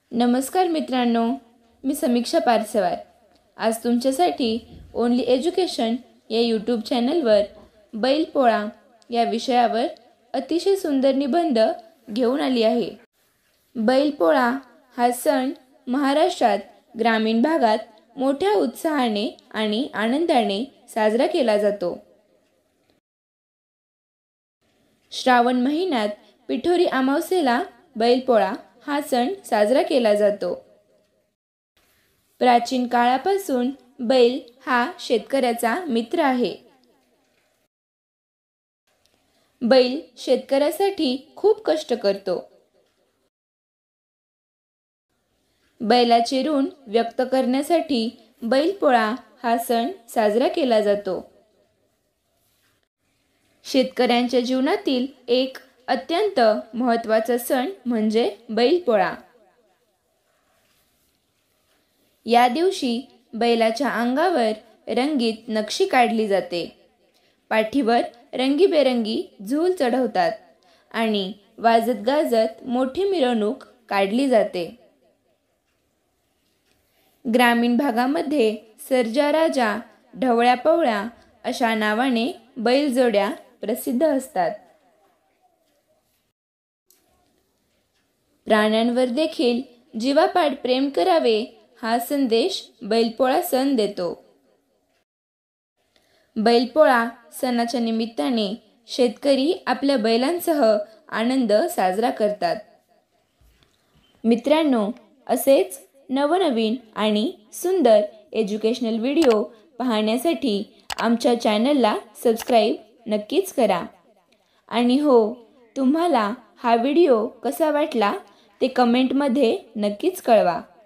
नमस्कार मित्रांनो, मी समीक्षा पारसेवार। आज तुमच्यासाठी ओनली एज्युकेशन या यूट्यूब चॅनलवर बैलपोळा या विषयावर अतिशय सुंदर निबंध घेऊन आली आहे। बैलपोळा हा सण महाराष्ट्रात ग्रामीण भागात मोठ्या उत्साहाने आणि आनंदाने साजरा केला जातो। श्रावण महिन्यात पिठोरी अमावस्येला बैलपोळा हा सण साजरा केला जातो। प्राचीन काळापासून बैल हा शेतकऱ्याचा मित्र आहे। बैल शेतकऱ्यासाठी खूप कष्ट करतो। बैलाचे ऋण व्यक्त करण्यासाठी बैलपोळा हा सण साजरा केला जातो। शेतकऱ्यांच्या जीवनातील एक अत्यंत महत्त्वाचा सण म्हणजे बैलपोळा। या दिवशी बैलाच्या अंगावर रंगीत नक्षी काढली जाते, पाठीवर रंगीबेरंगी झूल चढवतात आणि वाजत गाजत मोठी मिरवणूक काढली जाते। ग्रामीण भागामध्ये सर्जा राजा, ढवळ्या पवळ्या अशा नावाने बैलजोड्या प्रसिद्ध असतात। प्राण्यांवर देखील जीवापाड प्रेम करावे हा संदेश बैलपोळा सण देतो। बैलपोळा सणाच्या निमित्ताने शेतकरी आपल्या बैलांसह आनंद साजरा करतात। मित्रांनो, असेच नवनवीन आणि सुंदर एज्युकेशनल व्हिडिओ पाहण्यासाठी आमच्या चॅनलला सबस्क्राईब नक्कीच करा। आणि हो, तुम्हाला हा व्हिडिओ कसा वाटला ते कमेंटमध्ये नक्कीच कळवा।